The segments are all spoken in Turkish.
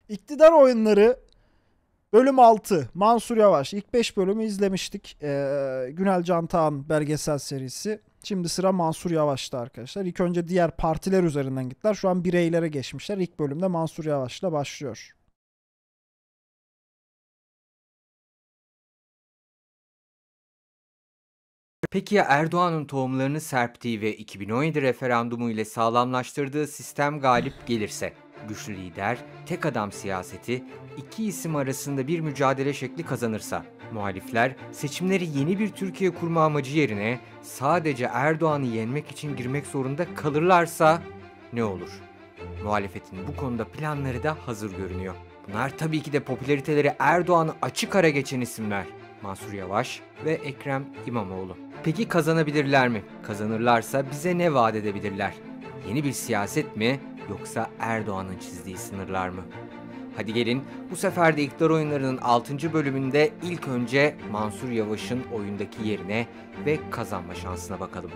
İktidar Oyunları bölüm 6. Mansur Yavaş. İlk 5 bölümü izlemiştik. Günel Cantağ'ın belgesel serisi. Şimdi sıra Mansur Yavaş'ta arkadaşlar. İlk önce diğer partiler üzerinden gittiler. Şu an bireylere geçmişler. İlk bölümde Mansur Yavaş'la başlıyor. Peki ya Erdoğan'ın tohumlarını serptiği ve 2017 referandumu ile sağlamlaştırdığı sistem galip gelirse? Güçlü lider, tek adam siyaseti, iki isim arasında bir mücadele şekli kazanırsa? Muhalifler seçimleri yeni bir Türkiye kurma amacı yerine sadece Erdoğan'ı yenmek için girmek zorunda kalırlarsa ne olur? Muhalefetin bu konuda planları da hazır görünüyor. Bunlar tabii ki de popülariteleri Erdoğan'ı açık ara geçen isimler. Mansur Yavaş ve Ekrem İmamoğlu. Peki kazanabilirler mi? Kazanırlarsa bize ne vaat edebilirler? Yeni bir siyaset mi yoksa Erdoğan'ın çizdiği sınırlar mı? Hadi gelin bu sefer de İktidar Oyunları'nın 6. bölümünde ilk önce Mansur Yavaş'ın oyundaki yerine ve kazanma şansına bakalım.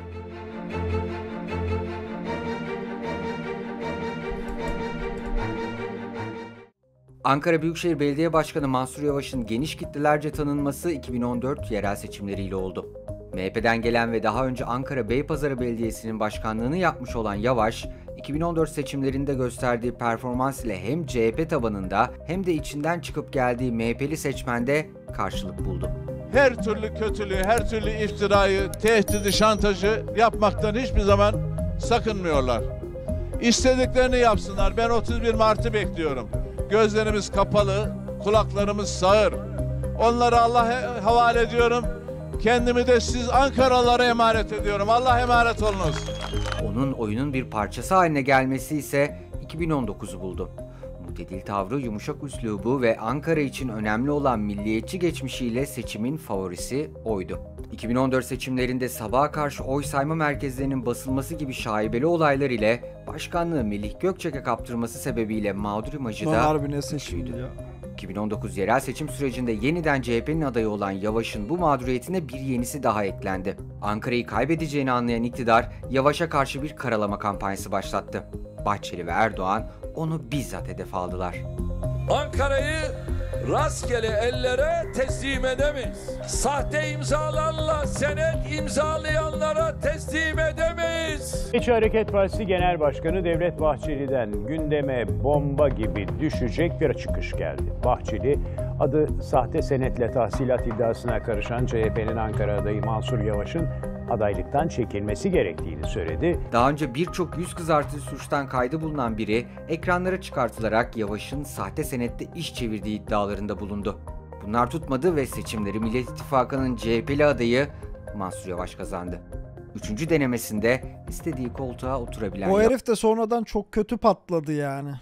Ankara Büyükşehir Belediye Başkanı Mansur Yavaş'ın geniş kitlelerce tanınması 2014 yerel seçimleriyle oldu. MHP'den gelen ve daha önce Ankara Beypazarı Belediyesi'nin başkanlığını yapmış olan Yavaş, 2014 seçimlerinde gösterdiği performans ile hem CHP tabanında hem de içinden çıkıp geldiği MHP'li seçmende karşılık buldu. Her türlü kötülüğü, her türlü iftirayı, tehdidi, şantajı yapmaktan hiçbir zaman sakınmıyorlar. İstediklerini yapsınlar. Ben 31 Mart'ı bekliyorum. Gözlerimiz kapalı, kulaklarımız sağır. Onları Allah'a havale ediyorum. Kendimi de siz Ankaralılara emanet ediyorum. Allah'a emanet olunuz. Onun oyunun bir parçası haline gelmesi ise 2019'u buldu. Mutedil tavrı, yumuşak üslubu ve Ankara için önemli olan milliyetçi geçmişiyle seçimin favorisi oydu. 2014 seçimlerinde sabaha karşı oy sayma merkezlerinin basılması gibi şaibeli olaylar ile başkanlığı Melih Gökçek'e kaptırması sebebiyle mağdur imajı da güçlüydü. 2019 yerel seçim sürecinde yeniden CHP'nin adayı olan Yavaş'ın bu mağduriyetine bir yenisi daha eklendi. Ankara'yı kaybedeceğini anlayan iktidar, Yavaş'a karşı bir karalama kampanyası başlattı. Bahçeli ve Erdoğan onu bizzat hedef aldılar. Ankara'yı rastgele ellere teslim edemeyiz. Sahte imzalarla senet imzalayanlara teslim edemeyiz. Milliyetçi Hareket Partisi Genel Başkanı Devlet Bahçeli'den gündeme bomba gibi düşecek bir çıkış geldi. Bahçeli, adı sahte senetle tahsilat iddiasına karışan CHP'nin Ankara adayı Mansur Yavaş'ın adaylıktan çekilmesi gerektiğini söyledi. Daha önce birçok yüz kızartıcı suçtan kaydı bulunan biri ekranlara çıkartılarak Yavaş'ın sahte senette iş çevirdiği iddialarında bulundu. Bunlar tutmadı ve seçimleri Millet İttifakı'nın CHP'li adayı Mansur Yavaş kazandı. Üçüncü denemesinde istediği koltuğa oturabilen O herif de sonradan çok kötü patladı yani.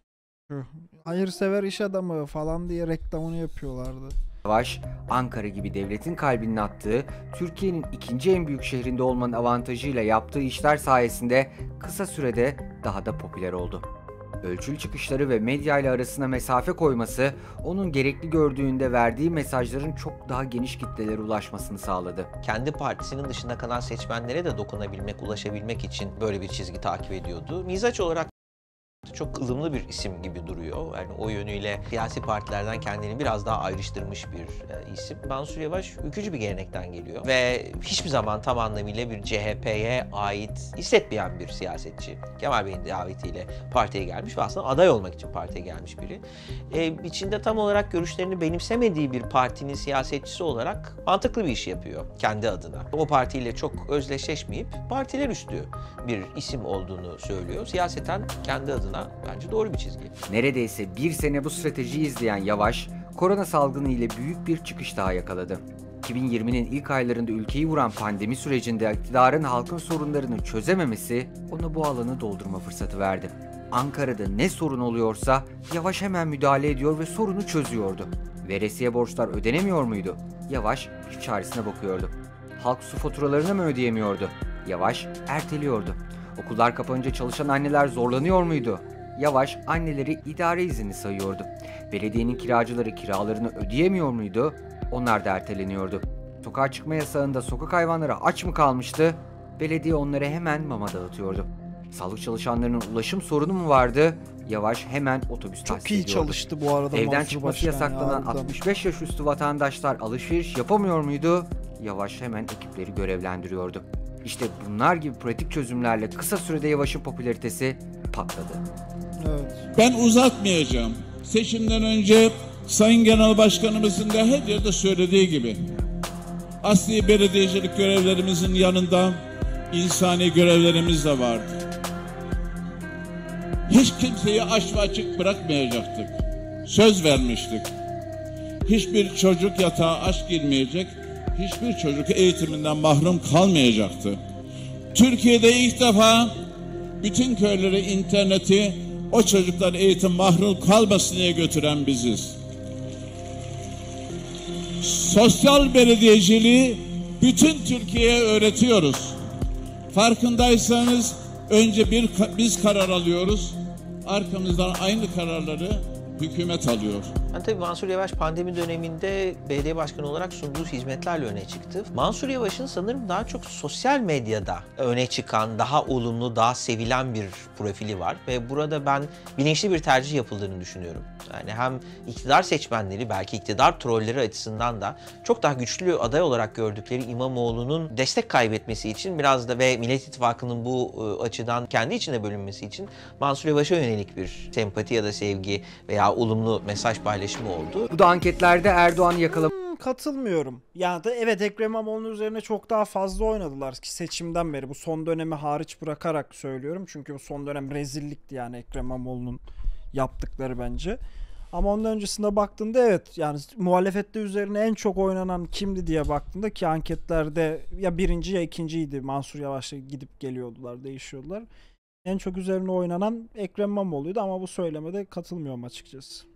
Hayırsever iş adamı falan diye reklamını yapıyorlardı. Yavaş, Ankara gibi devletin kalbinin attığı, Türkiye'nin ikinci en büyük şehrinde olmanın avantajıyla yaptığı işler sayesinde kısa sürede daha da popüler oldu. Ölçülü çıkışları ve medyayla arasına mesafe koyması, onun gerekli gördüğünde verdiği mesajların çok daha geniş kitlelere ulaşmasını sağladı. Kendi partisinin dışında kalan seçmenlere de dokunabilmek, ulaşabilmek için böyle bir çizgi takip ediyordu. Mizaç olarak çok ılımlı bir isim gibi duruyor. Yani o yönüyle siyasi partilerden kendini biraz daha ayrıştırmış bir isim. Mansur Yavaş ülkücü bir gelenekten geliyor ve hiçbir zaman tam anlamıyla bir CHP'ye ait hissetmeyen bir siyasetçi. Kemal Bey'in davetiyle partiye gelmiş ve aslında aday olmak için partiye gelmiş biri. İçinde tam olarak görüşlerini benimsemediği bir partinin siyasetçisi olarak mantıklı bir iş yapıyor kendi adına. O partiyle çok özdeşleşmeyip partiler üstü bir isim olduğunu söylüyor. Siyaseten kendi adına bence doğru bir çizgi. Neredeyse bir sene bu stratejiyi izleyen Yavaş, korona salgını ile büyük bir çıkış daha yakaladı. 2020'nin ilk aylarında ülkeyi vuran pandemi sürecinde iktidarın halkın sorunlarını çözememesi ona bu alanı doldurma fırsatı verdi. Ankara'da ne sorun oluyorsa Yavaş hemen müdahale ediyor ve sorunu çözüyordu. Veresiye borçlar ödenemiyor muydu? Yavaş bir çaresine bakıyordu. Halk su faturalarını mı ödeyemiyordu? Yavaş erteliyordu. Okullar kapanınca çalışan anneler zorlanıyor muydu? Yavaş anneleri idare izinli sayıyordu. Belediyenin kiracıları kiralarını ödeyemiyor muydu? Onlar da erteleniyordu. Sokağa çıkma yasağında sokak hayvanları aç mı kalmıştı? Belediye onlara hemen mama dağıtıyordu. Sağlık çalışanlarının ulaşım sorunu mu vardı? Yavaş hemen otobüs tahsis Çok iyi ediyordu. çalıştı bu arada Evden Mansur çıkması Başkan ya, yasaklanan harbiden. 65 yaş üstü vatandaşlar alışveriş yapamıyor muydu? Yavaş hemen ekipleri görevlendiriyordu. İşte bunlar gibi pratik çözümlerle kısa sürede Yavaş'ın popülaritesi patladı. Evet. Ben uzatmayacağım. Seçimden önce Sayın Genel Başkanımızın da her yerde söylediği gibi asli belediyecilik görevlerimizin yanında insani görevlerimiz de vardı. Hiç kimseyi aç ve açık bırakmayacaktık. Söz vermiştik. Hiçbir çocuk yatağa aç girmeyecek, hiçbir çocuk eğitiminden mahrum kalmayacaktı. Türkiye'de ilk defa bütün köylere interneti o çocuklar eğitim mahrum kalmasın diye götüren biziz. Sosyal belediyeciliği bütün Türkiye'ye öğretiyoruz. Farkındaysanız önce biz karar alıyoruz, arkamızdan aynı kararları hükümet alıyor. Yani tabii Mansur Yavaş pandemi döneminde belediye başkanı olarak sunduğu hizmetlerle öne çıktı. Mansur Yavaş'ın sanırım daha çok sosyal medyada öne çıkan, daha olumlu, daha sevilen bir profili var. Ve burada ben bilinçli bir tercih yapıldığını düşünüyorum. Yani hem iktidar seçmenleri, belki iktidar trolleri açısından da çok daha güçlü aday olarak gördükleri İmamoğlu'nun destek kaybetmesi için biraz da ve Millet İttifakı'nın bu açıdan kendi içine bölünmesi için Mansur Yavaş'a yönelik bir sempati ya da sevgi veya olumlu mesaj paylaşımı oldu. Bu da anketlerde Erdoğan'ı Katılmıyorum. Yani da evet, Ekrem İmamoğlu'nun üzerine çok daha fazla oynadılar ki seçimden beri. Bu son dönemi hariç bırakarak söylüyorum. Çünkü bu son dönem rezillikti yani Ekrem İmamoğlu'nun yaptıkları bence. Ama ondan öncesinde baktığında evet, yani muhalefette üzerine en çok oynanan kimdi diye baktığında, ki anketlerde ya birinci ya ikinciydi. Mansur Yavaş'la gidip geliyordular, değişiyordular. En çok üzerine oynanan Ekrem İmamoğlu'ydu ama bu söylemede katılmıyorum açıkçası.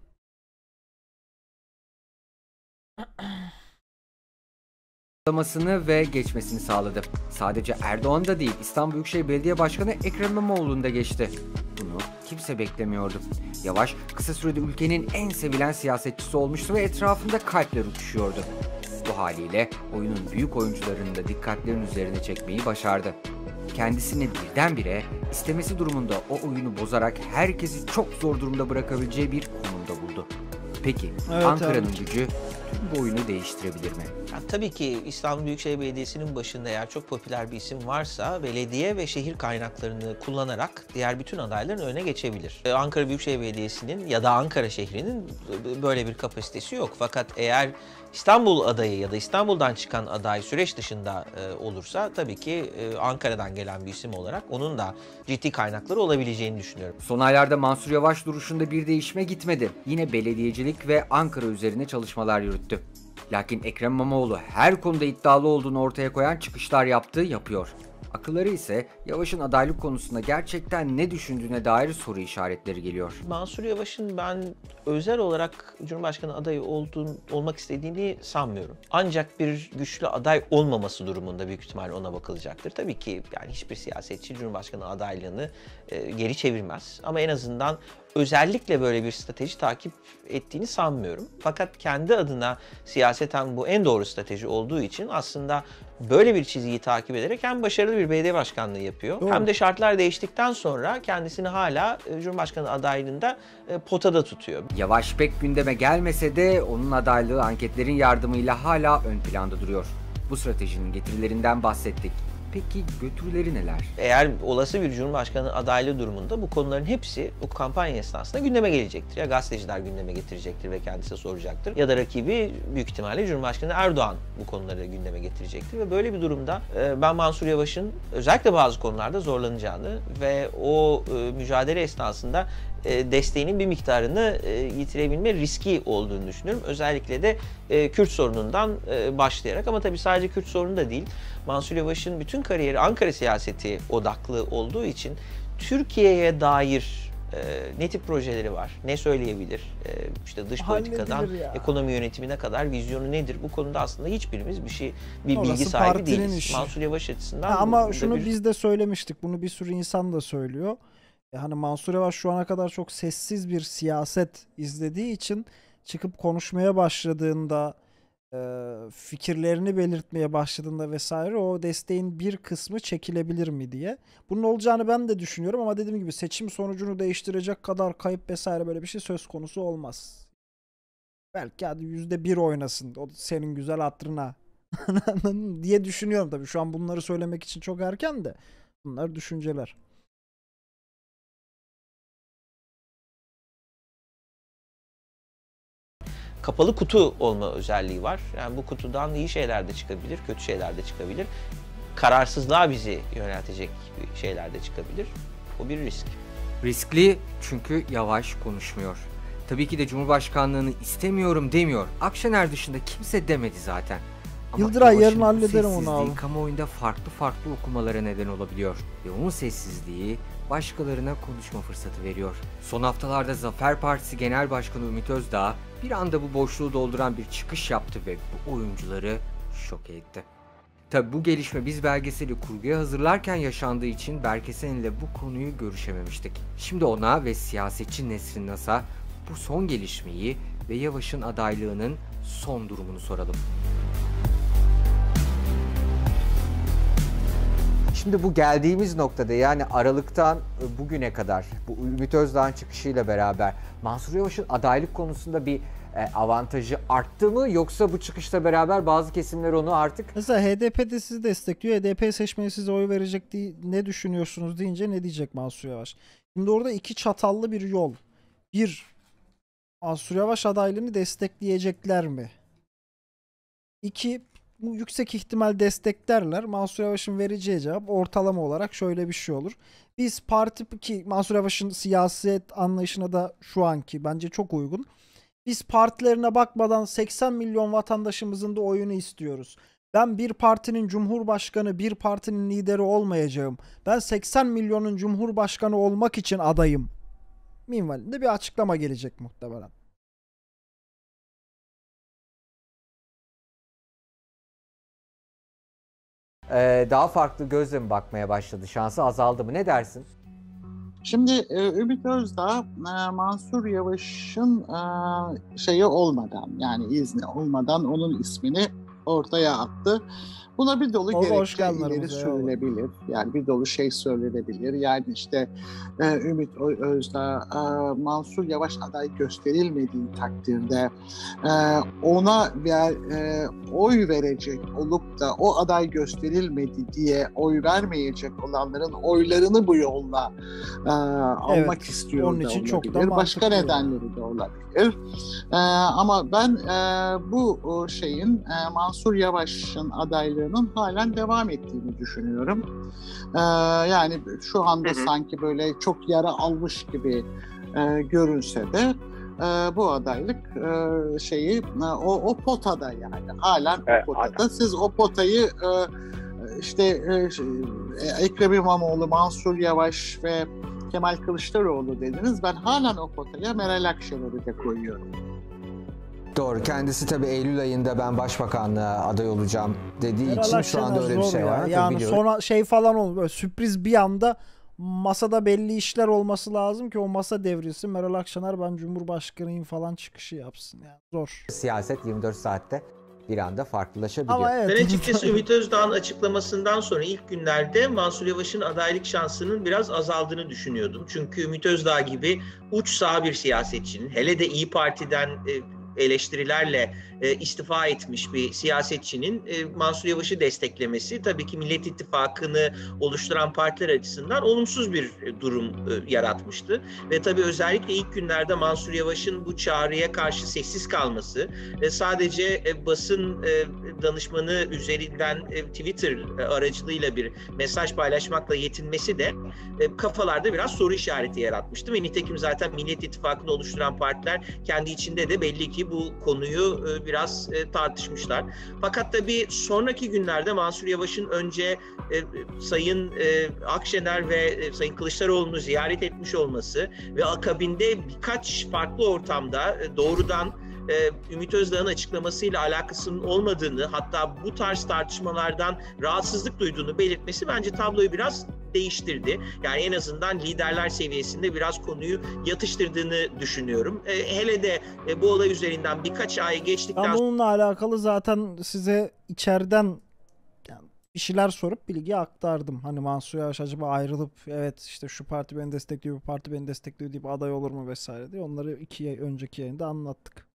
yakalamasını ve geçmesini sağladı. Sadece Erdoğan da değil, İstanbul Büyükşehir Belediye Başkanı Ekrem İmamoğlu'nun da geçti. Bunu kimse beklemiyordu. Yavaş kısa sürede ülkenin en sevilen siyasetçisi olmuştu ve etrafında kalpler uçuşuyordu. Bu haliyle oyunun büyük oyuncularını da dikkatlerin üzerine çekmeyi başardı. Kendisini birdenbire istemesi durumunda o oyunu bozarak herkesi çok zor durumda bırakabileceği bir konumda buldu. Peki Evet, Ankara'nın gücü tüm bu oyunu değiştirebilir mi? Yani tabii ki İstanbul Büyükşehir Belediyesi'nin başında eğer çok popüler bir isim varsa belediye ve şehir kaynaklarını kullanarak diğer bütün adayların önüne geçebilir. Ankara Büyükşehir Belediyesi'nin ya da Ankara şehrinin böyle bir kapasitesi yok. Fakat eğer İstanbul adayı ya da İstanbul'dan çıkan aday süreç dışında olursa tabii ki Ankara'dan gelen bir isim olarak onun da ciddi kaynakları olabileceğini düşünüyorum. Son aylarda Mansur Yavaş duruşunda bir değişime gitmedi. Yine belediyecilik ve Ankara üzerine çalışmalar yürüttü. Lakin Ekrem İmamoğlu her konuda iddialı olduğunu ortaya koyan çıkışlar yapıyor. Akılları ise Yavaş'ın adaylık konusunda gerçekten ne düşündüğüne dair soru işaretleri geliyor. Mansur Yavaş'ın ben özel olarak Cumhurbaşkanı adayı olmak istediğini sanmıyorum. Ancak bir güçlü aday olmaması durumunda büyük ihtimalle ona bakılacaktır. Tabii ki yani hiçbir siyasetçi Cumhurbaşkanı adaylığını geri çevirmez. Ama en azından özellikle böyle bir strateji takip ettiğini sanmıyorum. Fakat kendi adına siyaseten bu en doğru strateji olduğu için aslında böyle bir çizgiyi takip ederek hem başarılı bir belediye başkanlığı yapıyor. Doğru. Hem de şartlar değiştikten sonra kendisini hala Cumhurbaşkanı adaylığında potada tutuyor. Yavaş pek gündeme gelmese de onun adaylığı anketlerin yardımıyla hala ön planda duruyor. Bu stratejinin getirilerinden bahsettik. Peki götürüleri neler? Eğer olası bir Cumhurbaşkanı adaylığı durumunda bu konuların hepsi bu kampanya esnasında gündeme gelecektir. Ya gazeteciler gündeme getirecektir ve kendisi soracaktır. Ya da rakibi büyük ihtimalle Cumhurbaşkanı Erdoğan bu konuları gündeme getirecektir. Ve böyle bir durumda ben Mansur Yavaş'ın özellikle bazı konularda zorlanacağını ve o mücadele esnasında desteğinin bir miktarını yitirebilme riski olduğunu düşünüyorum. Özellikle de Kürt sorunundan başlayarak, ama tabii sadece Kürt sorunu da değil. Mansur Yavaş'ın bütün kariyeri Ankara siyaseti odaklı olduğu için Türkiye'ye dair ne tip projeleri var, ne söyleyebilir, işte dış politikadan ekonomi yönetimine kadar vizyonu nedir? Bu konuda aslında hiçbirimiz bir bilgi sahibi değiliz. işi. Mansur Yavaş açısından ama şunu biz de söylemiştik. Bunu bir sürü insan da söylüyor. Hani Mansur Yavaş şu ana kadar çok sessiz bir siyaset izlediği için çıkıp konuşmaya başladığında fikirlerini belirtmeye başladığında vesaire o desteğin bir kısmı çekilebilir mi diye. Bunun olacağını ben de düşünüyorum ama dediğim gibi seçim sonucunu değiştirecek kadar kayıp vesaire böyle bir şey söz konusu olmaz. Belki hadi %1 oynasın. O senin güzel hatırına diye düşünüyorum tabii. Şu an bunları söylemek için çok erken de. Bunlar düşünceler. Kapalı kutu olma özelliği var. Yani bu kutudan iyi şeyler de çıkabilir, kötü şeyler de çıkabilir. Kararsızlığa bizi yöneltecek şeyler de çıkabilir. O bir risk. Riskli çünkü yavaş konuşmuyor. Tabii ki de Cumhurbaşkanlığını istemiyorum demiyor. Akşener dışında kimse demedi zaten. Ama Yıldıray, yarın Yavaş'ın bu hallederim onu sessizliği abi. kamuoyunda farklı okumalara neden olabiliyor. Ve onun sessizliği başkalarına konuşma fırsatı veriyor. Son haftalarda Zafer Partisi Genel Başkanı Ümit Özdağ bir anda bu boşluğu dolduran bir çıkış yaptı ve bu oyuncuları şok etti. Tabi bu gelişme biz belgeseli kurguya hazırlarken yaşandığı için Berkesen ile bu konuyu görüşememiştik. Şimdi ona ve siyasetçi Nesrin Nas'a bu son gelişmeyi ve Yavaş'ın adaylığının son durumunu soralım. Şimdi bu geldiğimiz noktada yani Aralık'tan bugüne kadar bu Ümit Özdağ'ın çıkışıyla beraber Mansur Yavaş'ın adaylık konusunda bir avantajı arttı mı yoksa bu çıkışla beraber bazı kesimler onu artık... Mesela HDP de sizi destekliyor. HDP seçmeni size oy verecek diye ne düşünüyorsunuz deyince ne diyecek Mansur Yavaş? Şimdi orada iki çatallı bir yol. Bir, Mansur Yavaş adaylığını destekleyecekler mi? İki, bu yüksek ihtimal desteklerler. Mansur Yavaş'ın vereceği cevap ortalama olarak şöyle bir şey olur. Biz parti ki Mansur Yavaş'ın siyaset anlayışına da şu anki bence çok uygun. Biz partilerine bakmadan 80 milyon vatandaşımızın da oyunu istiyoruz. Ben bir partinin cumhurbaşkanı, bir partinin lideri olmayacağım. Ben 80 milyonun cumhurbaşkanı olmak için adayım. Minvalinde bir açıklama gelecek muhtemelen. Daha farklı gözle mi bakmaya başladı? Şansı azaldı mı? Ne dersin? Şimdi Ümit Özdağ Mansur Yavaş'ın şeyi olmadan yani izni olmadan onun ismini ortaya attı. Buna bir dolu gerekçe ileri sürülebilir. Yani bir dolu şey söylenebilir. Yani işte Ümit Özdağ Mansur Yavaş aday gösterilmediği takdirde ona oy verecek olup da o aday gösterilmedi diye oy vermeyecek olanların oylarını bu yolla almak istiyor onun da için olabilir. çok da Başka nedenleri de olabilir. Ama ben bu şeyin Mansur Yavaş'ın adaylığının halen devam ettiğini düşünüyorum. Yani şu anda sanki böyle çok yara almış gibi görünse de bu adaylık o potada yani halen o potada. Siz o potayı Ekrem İmamoğlu, Mansur Yavaş ve Kemal Kılıçdaroğlu dediniz. Ben halen o potaya Meral Akşener'i de koyuyorum. Doğru. Kendisi tabii Eylül ayında ben başbakanlığa aday olacağım dediği Meral için şu anda öyle bir şey var. Yani sonra şey falan olur. Böyle sürpriz bir anda masada belli işler olması lazım ki o masa devrilsin. Meral Akşener ben Cumhurbaşkanıyım falan çıkışı yapsın. Yani zor. Siyaset 24 saatte bir anda farklılaşabiliyor. Ama evet. Ben açıkçası Ümit Özdağ'ın açıklamasından sonra ilk günlerde Mansur Yavaş'ın adaylık şansının biraz azaldığını düşünüyordum. Çünkü Ümit Özdağ gibi uç sağ bir siyasetçinin, hele de İYİ Parti'den eleştirilerle istifa etmiş bir siyasetçinin Mansur Yavaş'ı desteklemesi tabii ki Millet İttifakı'nı oluşturan partiler açısından olumsuz bir durum yaratmıştı. Ve tabii özellikle ilk günlerde Mansur Yavaş'ın bu çağrıya karşı sessiz kalması, sadece basın danışmanı üzerinden Twitter aracılığıyla bir mesaj paylaşmakla yetinmesi de kafalarda biraz soru işareti yaratmıştı. Ve nitekim zaten Millet İttifakı'nı oluşturan partiler kendi içinde de belli ki bu konuyu biraz tartışmışlar. Fakat tabii sonraki günlerde Mansur Yavaş'ın önce Sayın Akşener ve Sayın Kılıçdaroğlu'nu ziyaret etmiş olması ve akabinde birkaç farklı ortamda doğrudan Ümit Özdağ'ın açıklamasıyla alakasının olmadığını, hatta bu tarz tartışmalardan rahatsızlık duyduğunu belirtmesi bence tabloyu biraz değiştirdi. Yani en azından liderler seviyesinde biraz konuyu yatıştırdığını düşünüyorum. Hele de bu olay üzerinden birkaç ay geçtikten Ben bununla alakalı zaten size içeriden yani bir şeyler sorup bilgi aktardım. Hani Mansur Yavaş acaba ayrılıp evet işte şu parti beni destekliyor, bu parti beni destekliyor deyip aday olur mu vesaire diye. Onları önceki yayında anlattık.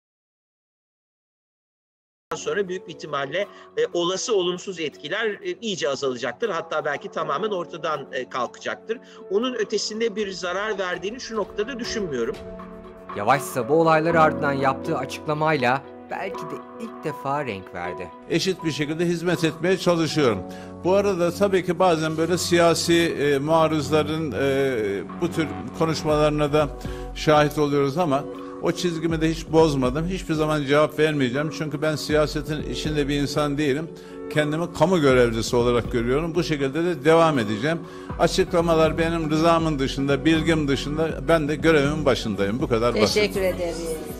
sonra büyük bir ihtimalle olası olumsuz etkiler iyice azalacaktır. Hatta belki tamamen ortadan kalkacaktır. Onun ötesinde bir zarar verdiğini şu noktada düşünmüyorum. Yavaşsa bu olaylar ardından yaptığı açıklamayla belki de ilk defa renk verdi. Eşit bir şekilde hizmet etmeye çalışıyorum. Bu arada tabii ki bazen böyle siyasi muarızların bu tür konuşmalarına da şahit oluyoruz ama o çizgimi de hiç bozmadım. Hiçbir zaman cevap vermeyeceğim. Çünkü ben siyasetin içinde bir insan değilim. Kendimi kamu görevlisi olarak görüyorum. Bu şekilde de devam edeceğim. Açıklamalar benim rızamın dışında, bilgim dışında, ben de görevimin başındayım. Bu kadar basit. Teşekkür ederim.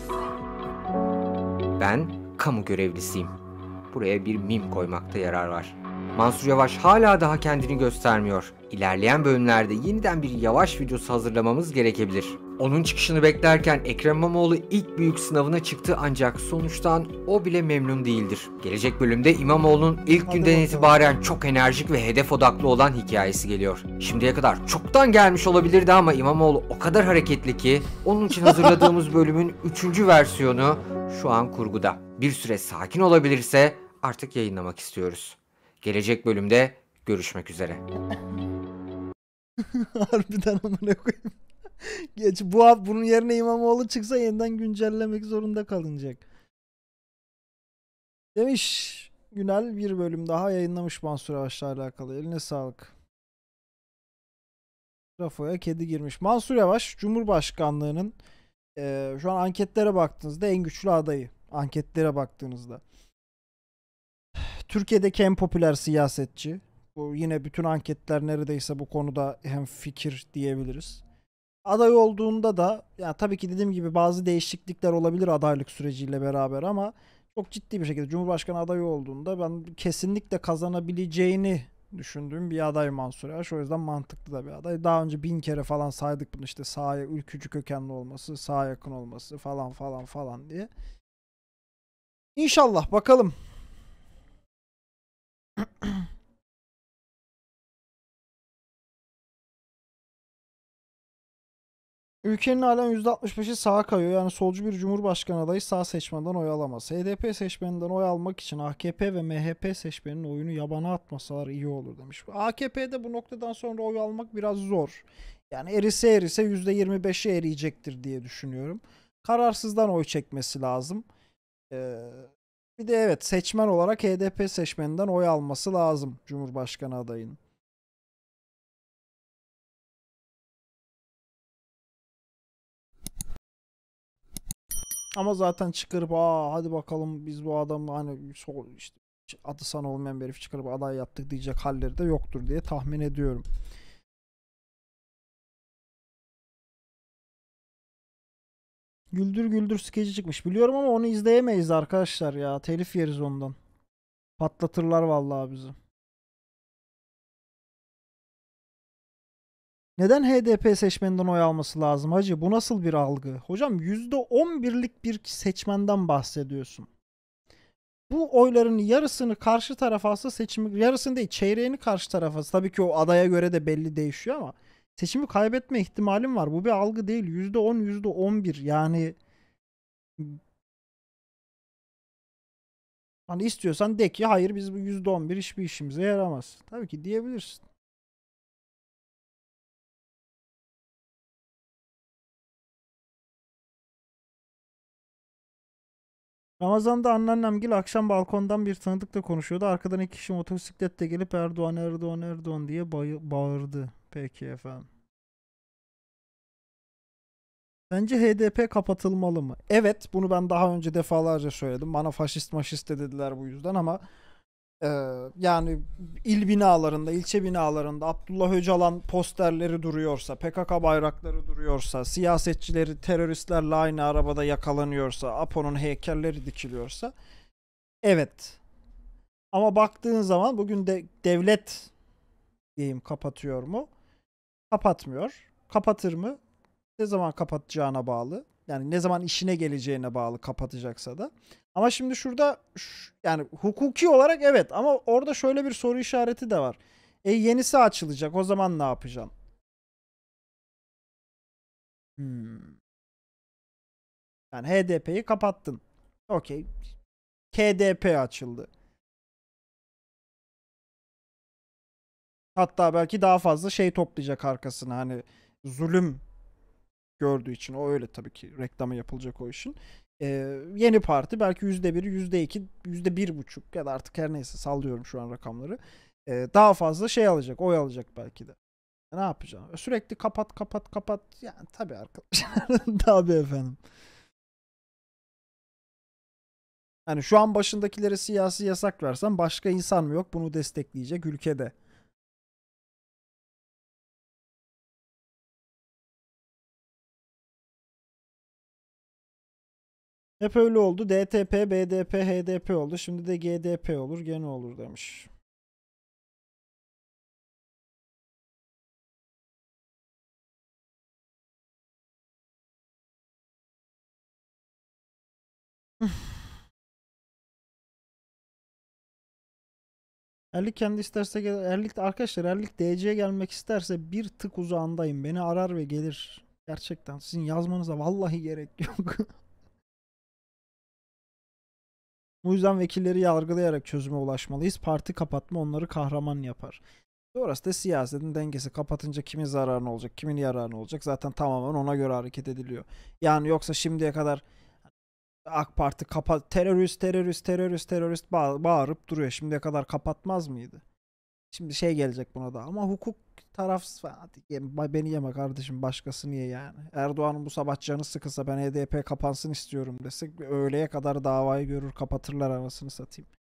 Ben kamu görevlisiyim. Buraya bir mim koymakta yarar var. Mansur Yavaş hala daha kendini göstermiyor. İlerleyen bölümlerde yeniden bir Yavaş videosu hazırlamamız gerekebilir. Onun çıkışını beklerken Ekrem İmamoğlu ilk büyük sınavına çıktı ancak sonuçtan o bile memnun değildir. Gelecek bölümde İmamoğlu'nun ilk günden itibaren çok enerjik ve hedef odaklı olan hikayesi geliyor. Şimdiye kadar çoktan gelmiş olabilirdi ama İmamoğlu o kadar hareketli ki onun için hazırladığımız bölümün 3. versiyonu şu an kurguda. Bir süre sakin olabilirse artık yayınlamak istiyoruz. Gelecek bölümde görüşmek üzere. Harbiden amına koyayım. Geç bunun yerine İmamoğlu çıksa yeniden güncellemek zorunda kalınacak. Demiş Günel, bir bölüm daha yayınlamış Mansur Yavaş'la alakalı. Eline sağlık. Trafoya kedi girmiş. Mansur Yavaş Cumhurbaşkanlığının şu an anketlere baktığınızda en güçlü adayı. Anketlere baktığınızda. Türkiye'deki en popüler siyasetçi. Bu yine bütün anketler neredeyse bu konuda hemfikir diyebiliriz. Aday olduğunda da yani tabii ki dediğim gibi bazı değişiklikler olabilir adaylık süreciyle beraber ama çok ciddi bir şekilde Cumhurbaşkanı adayı olduğunda ben kesinlikle kazanabileceğini düşündüğüm bir aday Mansur Yavaş. O yüzden mantıklı da bir aday. Daha önce 1000 kere falan saydık bunu, işte sağa ülkücü kökenli olması, sağa yakın olması falan falan falan diye. İnşallah bakalım. Ülkenin halen %65'i sağa kayıyor. Yani solcu bir cumhurbaşkanı adayı sağ seçmenden oy alamaz. HDP seçmeninden oy almak için AKP ve MHP seçmeninin oyunu yabana atmasalar iyi olur demiş. AKP'de bu noktadan sonra oy almak biraz zor. Yani erise erise %25'e eriyecektir diye düşünüyorum. Kararsızdan oy çekmesi lazım. Bir de evet, seçmen olarak HDP seçmeninden oy alması lazım Cumhurbaşkanı adayının. Ama zaten çıkarıp hadi bakalım biz bu adamı hani işte adı sana olmayan bir herif çıkarıp aday yaptık diyecek halleri de yoktur diye tahmin ediyorum. Güldür Güldür skeci çıkmış. Biliyorum ama onu izleyemeyiz arkadaşlar ya. Telif yeriz ondan. Patlatırlar vallahi bizi. Neden HDP seçmeninden oy alması lazım hacı? Bu nasıl bir algı? Hocam %11'lik bir seçmenden bahsediyorsun. Bu oyların yarısını karşı tarafa alsa seçimi, yarısını değil çeyreğini karşı tarafa alsa, tabii ki o adaya göre de belli değişiyor ama seçimi kaybetme ihtimalim var. Bu bir algı değil. %10, %11 yani hani istiyorsan de ki hayır biz bu %11 hiçbir işimize yaramaz. Tabii ki diyebilirsin. Ramazan'da anneannemgil akşam balkondan bir tanıdıkla konuşuyordu. Arkadan iki kişi motosikletle gelip Erdoğan Erdoğan Erdoğan diye bağırdı. Peki efendim. Bence HDP kapatılmalı mı? Evet, bunu ben daha önce defalarca söyledim. Bana faşist maşist de dediler bu yüzden ama Yani il binalarında, ilçe binalarında Abdullah Öcalan posterleri duruyorsa, PKK bayrakları duruyorsa, siyasetçileri teröristlerle aynı arabada yakalanıyorsa, APO'nun heykelleri dikiliyorsa, evet. Ama baktığın zaman bugün de devlet diyeyim kapatıyor mu? Kapatmıyor. Kapatır mı? Ne zaman kapatacağına bağlı. Yani ne zaman işine geleceğine bağlı kapatacaksa da. Ama şimdi şurada yani hukuki olarak evet, ama orada şöyle bir soru işareti de var. Yenisi açılacak. O zaman ne yapacaksın? Yani HDP'yi kapattın. Okey. KDP açıldı. Hatta belki daha fazla şey toplayacak arkasına, hani zulüm gördüğü için. O öyle tabii ki reklamı yapılacak o işin. Yeni parti belki %1, %2, %1,5 ya da artık her neyse, sallıyorum şu an rakamları. Daha fazla şey alacak, oy alacak belki de. Ne yapacağım? Sürekli kapat kapat kapat. Yani tabii arkadaşlar. Tabii efendim. Hani şu an başındakilere siyasi yasak versen başka insan mı yok bunu destekleyecek ülkede? Hep öyle oldu. DTP, BDP, HDP oldu. Şimdi de GDP olur, gene olur demiş. Erlik kendi isterse Erlik arkadaşlar, Erlik DC'ye gelmek isterse bir tık uzağındayım. Beni arar ve gelir. Gerçekten sizin yazmanıza vallahi gerek yok. Bu yüzden vekilleri yargılayarak çözüme ulaşmalıyız. Parti kapatma onları kahraman yapar. Orası da siyasetin dengesi. Kapatınca kimin zararına olacak, kimin yararına olacak, zaten tamamen ona göre hareket ediliyor. Yani yoksa şimdiye kadar AK Parti terörist terörist terörist terörist bağırıp duruyor. Şimdiye kadar kapatmaz mıydı? Şimdi şey gelecek buna da, ama hukuk taraf beni yeme kardeşim, başkası niye yani? Erdoğan'ın bu sabah canı sıkılsa ben HDP kapansın istiyorum desek öğleye kadar davayı görür kapatırlar, anasını satayım.